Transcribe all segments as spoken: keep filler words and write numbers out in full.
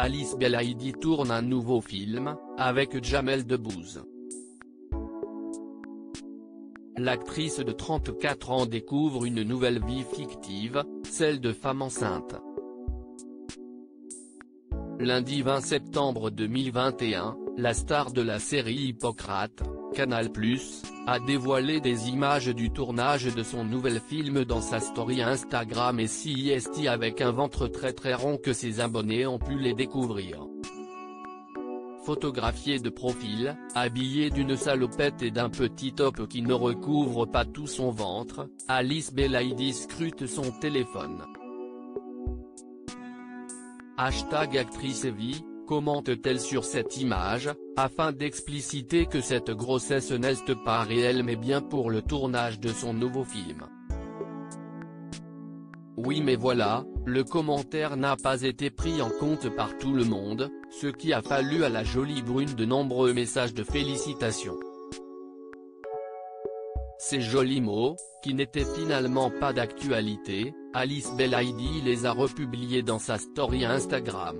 Alice Belaïdi tourne un nouveau film, avec Jamel Debbouze. L'actrice de trente-quatre ans découvre une nouvelle vie fictive, celle de femme enceinte. Lundi vingt septembre deux mille vingt et un, la star de la série Hippocrate, Canal plus, a dévoilé des images du tournage de son nouvel film dans sa story Instagram et c'est avec un ventre très très rond que ses abonnés ont pu les découvrir. Photographiée de profil, habillée d'une salopette et d'un petit top qui ne recouvre pas tout son ventre, Alice Belaïdi scrute son téléphone. Hashtag actrice vie, commente-t-elle sur cette image, afin d'expliciter que cette grossesse n'est pas réelle mais bien pour le tournage de son nouveau film. Oui mais voilà, le commentaire n'a pas été pris en compte par tout le monde, ce qui a fallu à la jolie brune de nombreux messages de félicitations. Ces jolis mots, qui n'étaient finalement pas d'actualité, Alice Belaïdi les a republiés dans sa story Instagram.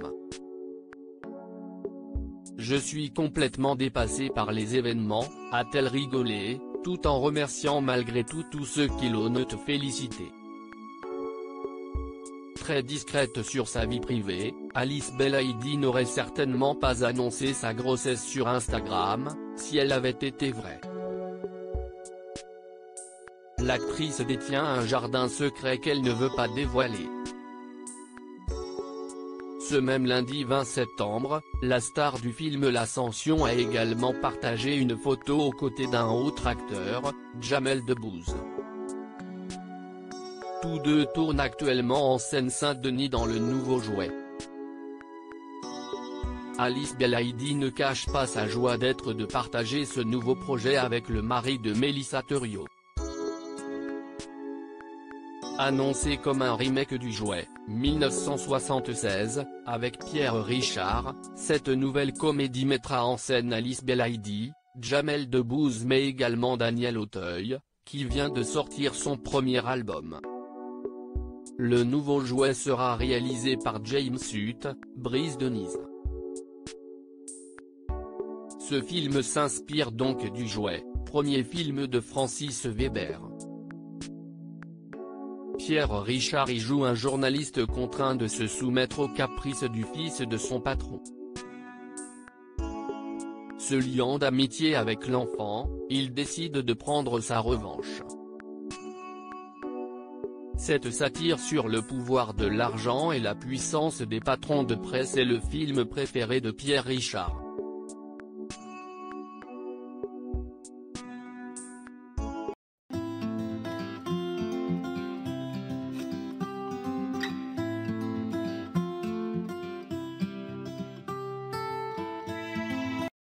Je suis complètement dépassée par les événements, a-t-elle rigolé, tout en remerciant malgré tout tous ceux qui l'ont félicité. Très discrète sur sa vie privée, Alice Belaïdi n'aurait certainement pas annoncé sa grossesse sur Instagram, si elle avait été vraie. L'actrice détient un jardin secret qu'elle ne veut pas dévoiler. Ce même lundi vingt septembre, la star du film L'Ascension a également partagé une photo aux côtés d'un autre acteur, Jamel Debbouze. Tous deux tournent actuellement en Seine-Saint-Denis dans le nouveau jouet. Alice Belaïdi ne cache pas sa joie d'être de partager ce nouveau projet avec le mari de Mélissa Theriault. Annoncé comme un remake du jouet, mille neuf cent soixante-seize, avec Pierre Richard, cette nouvelle comédie mettra en scène Alice Belaïdi, Jamel Debbouze mais également Daniel Auteuil, qui vient de sortir son premier album. Le nouveau jouet sera réalisé par James Hutt, Brice Denise. Ce film s'inspire donc du jouet, premier film de Francis Weber. Pierre Richard y joue un journaliste contraint de se soumettre aux caprices du fils de son patron. Se liant d'amitié avec l'enfant, il décide de prendre sa revanche. Cette satire sur le pouvoir de l'argent et la puissance des patrons de presse est le film préféré de Pierre Richard.